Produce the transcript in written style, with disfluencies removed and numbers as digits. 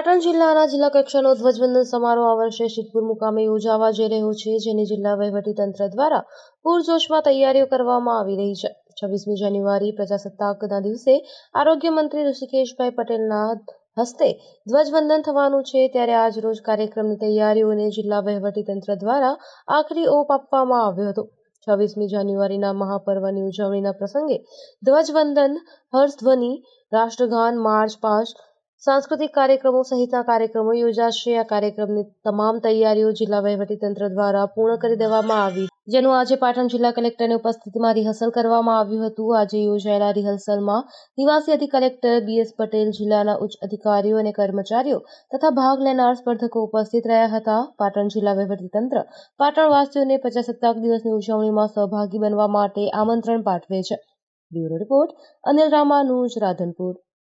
પાટણ જિલ્લાના જિલ્લા કક્ષાનો ધ્વજવંદન સમારોહ આ વર્ષે સિદ્ધપુર મુકામે યોજાવા જઈ રહ્યો છે, જેની જિલ્લા વહીવટીતંત્ર દ્વારા પૂરજોશમાં તૈયારીઓ કરવામાં આવી રહી છે। 26મી જાન્યુઆરી પ્રજાસત્તાકના દિવસે આરોગ્ય મંત્રી ઋષિકેશભાઈ પટેલના હસ્તે ધ્વજવંદન થવાનું છે, ત્યારે આજરોજ કાર્યક્રમની તૈયારીઓને જિલ્લા વહીવટીતંત્ર દ્વારા આખરી ઓપ આપવામાં આવ્યો હતો। 26મી જાન્યુઆરીના મહાપર્વની ઉજવણીના પ્રસંગે ધ્વજવંદન, હર્ષધ્વનિ, રાષ્ટ્રગાન, માર્ચ પાસ્ટ, सांस्कृतिक कार्यक्रमों सहितना कार्यक्रमों योजाशे। आ कार्यक्रमनी तमाम तैयारीओ जिल्ला वहीवटीतंत्र द्वारा पूर्ण करी देवामां आवी, जेनुं आज पाटण जिल्ला कलेक्टरनी उपस्थितिमां रिहर्सल करवामां आव्युं हतुं। आज योजायेला रिहर्सलमां निवासी अधिक कलेक्टर बीएस पटेल, जिल्लाना उच्च अधिकारीओ अने कर्मचारीओ तथा भाग लेनार स्पर्धको उपस्थित रह्या हता। पाटण जिल्ला वहीवटीतंत्र पाटणवासीओने प्रजासत्ताक दिवसनी उजवणीमां सहभागी बनवा माटे आमंत्रण पाठवे छे। Bureau report Anil Ramanuj, Radhanpur.